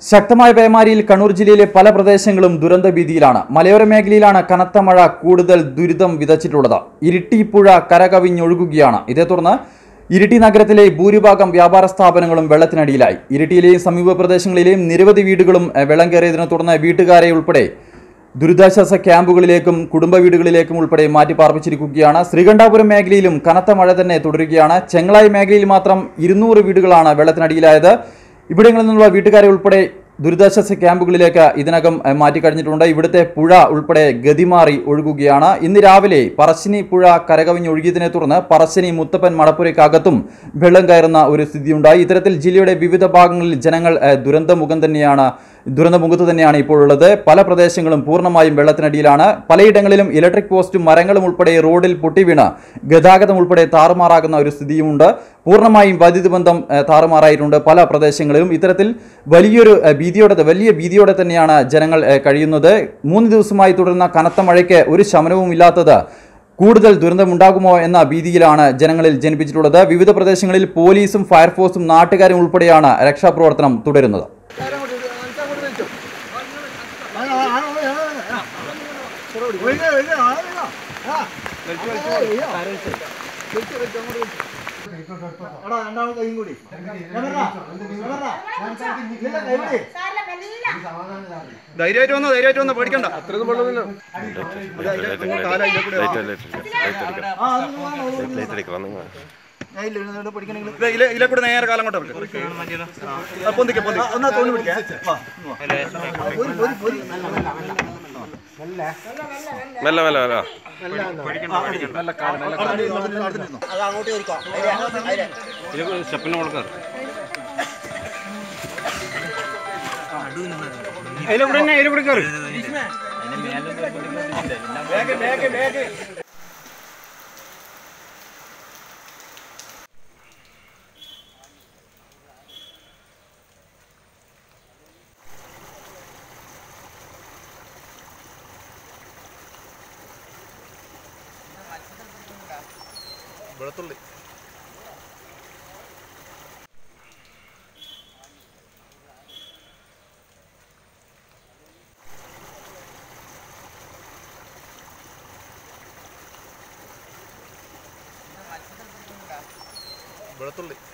ശക്തമായ പേമാരിയിൽ കണ്ണൂർ ജില്ലയിലെ പല പ്രദേശങ്ങളും ദുരന്ത ഭീതിയിലാണ്. മലയോര മേഖലയിലാണ് കനത്ത മഴ കൂടുതൽ ദുരിതം വിതച്ചിട്ടുള്ളത്. ഇരിട്ടി പുഴ കരകവിഞ്ഞൊഴുകുകയാണ്. ഇതേ തുടർന്ന് ഇരിട്ടി നഗരത്തിലെ ഭൂരിഭാഗം വ്യാപാര സ്ഥാപനങ്ങളും വെള്ളത്തിനടിയിലായി. ഇരിട്ടിയിലെയും സമീപ പ്രദേശങ്ങളിലെയും നിരവധി വീടുകളും വെള്ളം കയറിയതിനെ തുടർന്ന് വീട്ടുകാരെ ഉൾപ്പെടെ ദുരിതാശ്വാസ ക്യാമ്പുകളിലേക്കും കുടുംബ വീടുകളിലേക്കും ഉൾപ്പെടെ മാറ്റിപ്പാർപ്പിച്ചിരിക്കുകയാണ്. ശ്രീകണ്ഠാപുരം മേഖലയിലും കനത്ത മഴ തന്നെ തുടരുകയാണ്. ചെങ്ങളായി മേഖലയിൽ മാത്രം 200 വീടുകളാണ് വെള്ളത്തിനടിയിലായത്. ഇവിടങ്ങളിൽ നിന്നുള്ള വീട്ടുകാരെ ഉൾപ്പെടെ ദുരിതാശ്വാസ ക്യാമ്പുകളിലേക്ക് ഇതിനകം മാറ്റിക്കഴിഞ്ഞിട്ടുണ്ട്. ഇവിടുത്തെ പുഴ ഉൾപ്പെടെ ഗതിമാറി ഒഴുകുകയാണ്. ഇന്ന് രാവിലെ പറശ്ശിനി പുഴ കരകവിഞ്ഞൊഴുകിയതിനെ തുടർന്ന് പറശ്ശിനി മുത്തപ്പൻ മടപ്പുരയ്ക്കകത്തും വെള്ളം കയറുന്ന ഒരു സ്ഥിതിയുണ്ടായി. ഇത്തരത്തിൽ ജില്ലയുടെ വിവിധ ഭാഗങ്ങളിൽ ജനങ്ങൾ ദുരന്തമുഖത്ത് തന്നെയാണ് ഇപ്പോഴുള്ളത്. പല പ്രദേശങ്ങളും പൂർണ്ണമായും വെള്ളത്തിനടിയിലാണ്. പലയിടങ്ങളിലും ഇലക്ട്രിക് പോസ്റ്റും മരങ്ങളും ഉൾപ്പെടെ റോഡിൽ പൊട്ടിവീണ് ഗതാഗതം ഉൾപ്പെടെ താറുമാറാകുന്ന ഒരു സ്ഥിതിയുമുണ്ട്. പൂർണ്ണമായും വൈദ്യുതി ബന്ധം താറുമാറായിട്ടുണ്ട് പല പ്രദേശങ്ങളിലും. ഇത്തരത്തിൽ വലിയ ഭീതിയോടെ തന്നെയാണ് ജനങ്ങൾ കഴിയുന്നത്. 3 ദിവസമായി തുടരുന്ന കനത്ത മഴയ്ക്ക് ഒരു ശമനവും ഇല്ലാത്തത് കൂടുതൽ ദുരന്തമുണ്ടാകുമോ എന്ന ഭീതിയിലാണ് ജനങ്ങളിൽ ജനിപ്പിച്ചിട്ടുള്ളത്. വിവിധ പ്രദേശങ്ങളിൽ പോലീസും ഫയർഫോഴ്സും നാട്ടുകാരും ഉൾപ്പെടെയാണ് രക്ഷാപ്രവർത്തനം തുടരുന്നത്. ധൈര്യമായിട്ട് വന്നോ പേടിക്കണ്ട. ഇതിലെ നേരെ കാലം കൊണ്ട് മെല്ലെ മെല്ലെ മെല്ലെ സ്റ്റെപ്പിന് കൊടുക്കാറ്. അതിലൂടെ കയറി വെളുത്തുള്ളി വെളുത്തുള്ളി